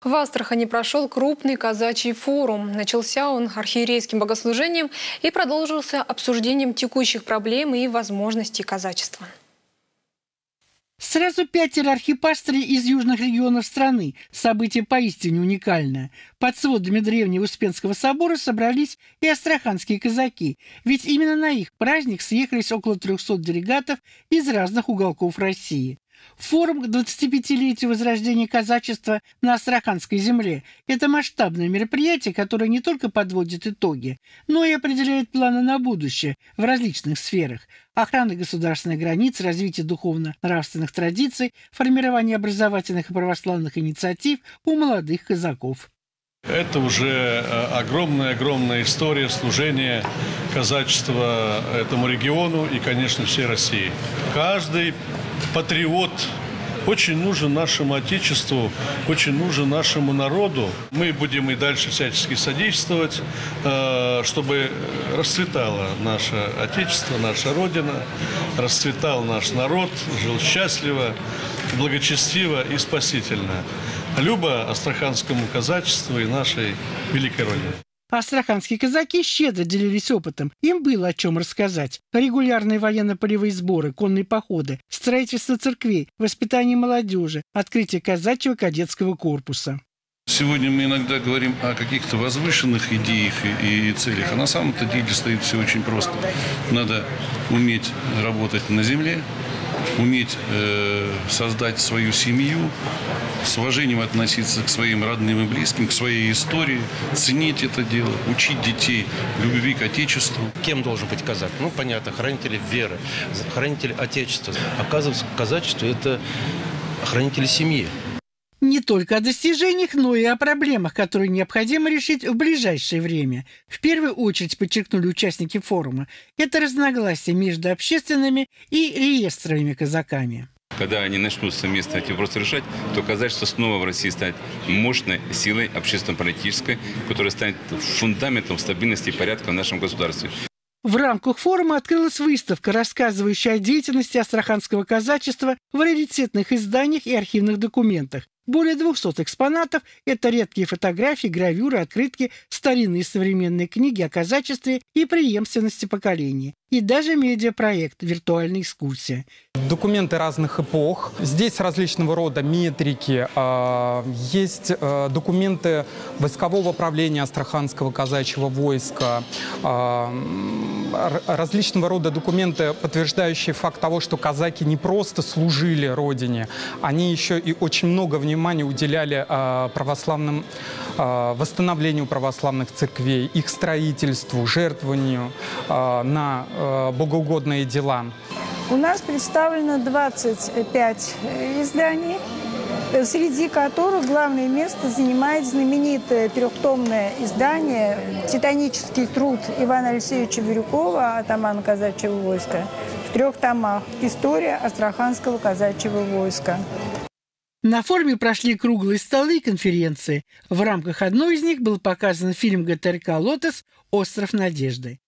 В Астрахани прошел крупный казачий форум. Начался он архиерейским богослужением и продолжился обсуждением текущих проблем и возможностей казачества. Сразу 5 архипастырей из южных регионов страны. Событие поистине уникальное. Под сводами древнего Успенского собора собрались и астраханские казаки. Ведь именно на их праздник съехались около 300 делегатов из разных уголков России. Форум к 25-летию возрождения казачества на Астраханской земле – это масштабное мероприятие, которое не только подводит итоги, но и определяет планы на будущее в различных сферах – охраны государственных границ, развитие духовно-нравственных традиций, формирование образовательных и православных инициатив у молодых казаков. Это уже огромная история служения казачества этому региону и, конечно, всей России. Каждый патриот очень нужен нашему Отечеству, очень нужен нашему народу. Мы будем и дальше всячески содействовать, чтобы расцветало наше Отечество, наша Родина, расцветал наш народ, жил счастливо, благочестиво и спасительно. Любо астраханскому казачеству и нашей великой Родине. Астраханские казаки щедро делились опытом. Им было о чем рассказать. Регулярные военно-полевые сборы, конные походы, строительство церквей, воспитание молодежи, открытие казачьего кадетского корпуса. Сегодня мы иногда говорим о каких-то возвышенных идеях и целях, а на самом-то деле стоит все очень просто. Надо уметь работать на земле, уметь создать свою семью, с уважением относиться к своим родным и близким, к своей истории, ценить это дело, учить детей любви к Отечеству. Кем должен быть казак? Ну, понятно, хранитель веры, хранитель Отечества. Оказывается, казачество – это хранитель семьи. Не только о достижениях, но и о проблемах, которые необходимо решить в ближайшее время. В первую очередь, подчеркнули участники форума, это разногласия между общественными и реестровыми казаками. Когда они начнут совместно эти вопросы решать, то казачество снова в России станет мощной силой общественно-политической, которая станет фундаментом стабильности и порядка в нашем государстве. В рамках форума открылась выставка, рассказывающая о деятельности астраханского казачества в раритетных изданиях и архивных документах. Более 200 экспонатов – это редкие фотографии, гравюры, открытки, старинные и современные книги о казачестве и преемственности поколений. И даже медиапроект «Виртуальная экскурсия». Документы разных эпох. Здесь различного рода метрики. Есть документы войскового правления Астраханского казачьего войска. Различного рода документы, подтверждающие факт того, что казаки не просто служили Родине, они еще и очень много внимания уделяли восстановлению православных церквей, их строительству, жертвованию на богоугодные дела. У нас представлено 25 изданий, среди которых главное место занимает знаменитое трехтомное издание «Титанический труд» Ивана Алексеевича Бирюкова, атамана казачьего войска, в 3 томах «История астраханского казачьего войска». На форуме прошли круглые столы и конференции. В рамках одной из них был показан фильм ГТРК «Лотос. Остров надежды».